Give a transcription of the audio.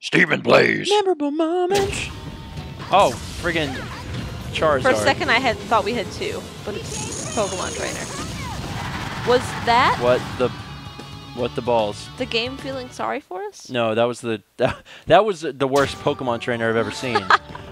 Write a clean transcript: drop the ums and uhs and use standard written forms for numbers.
StephenPlays. Memorable moments. Oh, friggin' Charizard. For a second, I thought we had two, but it's Pokemon Trainer. Was that What the balls? the game feeling sorry for us? No, that was the worst Pokemon trainer I've ever seen.